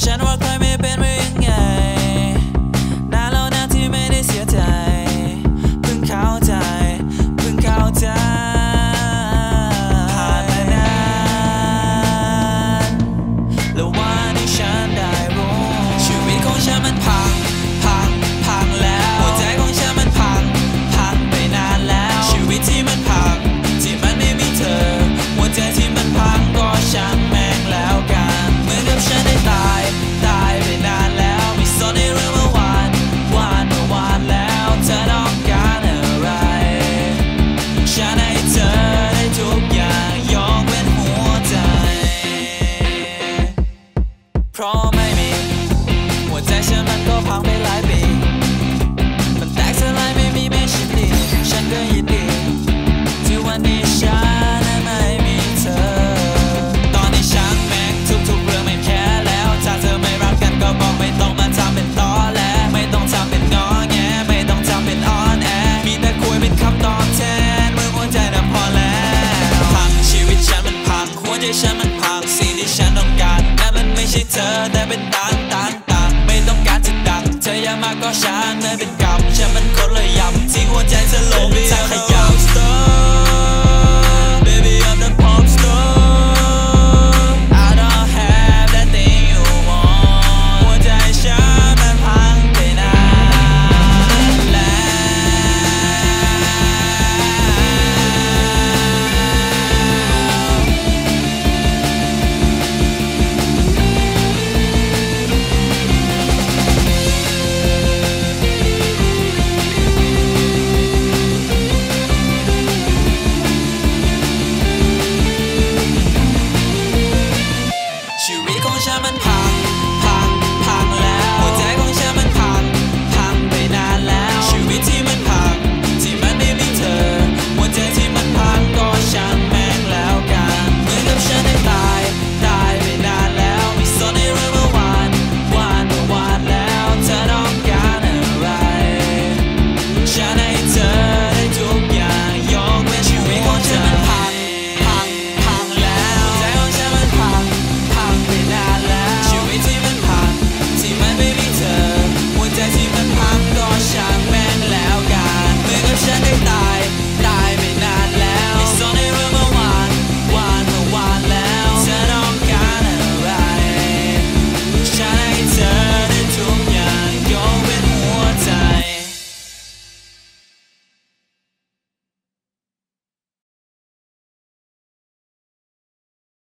ฉันว่าใครไม่เป็นไว้ยังไงนานแล้วนะที่ไม่ได้เสียใจเพิ่งเข้าใจผ่านมานานแล้ววันที่ฉันได้รู้ชีวิตของฉันมันพังแล้วหัวใจของฉันมันพังไปนานแล้วชีวิตที่มันพังที่มันไม่มีเธอหัวใจที่มันพังก็ช่างแม่งแล้วกันเหมือนกับฉันได้ตายไปนานแล้วไม่สนในเรื่องเมื่อวานแล้วเธอต้องการอะไรฉันให้เธอได้ทุกอย่างยกเว้นหัวใจเพราะไม่มีหัวใจฉันมันก็พังไปหลายปีมันแตกสลายไม่มีไม่ชินดีฉันก็ยินดีที่วันนี้ฉันไม่มีเธอตอนนี้ฉันแม็กทุกเรื่องไม่แค่แล้วถ้าเธอไม่รักกันก็บอกไม่ต้องมาทำเป็นตอแหลไม่ต้องทำเป็นงอแงไม่ต้องทำเป็นอ่อนแอมีแต่คุยเป็นคำตอบแทนเมื่อหัวใจน่ะพอแล้วพังชีวิตฉันมันพังหัวใจฉันมันพังสิ่งที่ฉันต้องการนั้นมันไม่ใช่เธอแต่เป็นต่างไม่ต้องการจะดังเธออย่ามาก็ฉันไม่เป็นกรรมฉันมันคนละยำที่หัวใจเธอลงทางขยะ